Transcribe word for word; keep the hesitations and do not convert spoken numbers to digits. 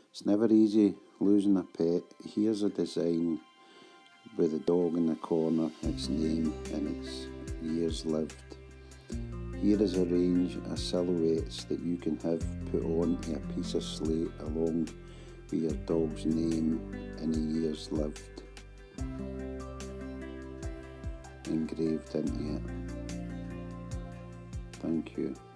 It's never easy losing a pet. Here's a design with the dog in the corner, its name and its years lived. Here is a range of silhouettes that you can have put onto a piece of slate along with your dog's name and the years lived engraved into it. Thank you.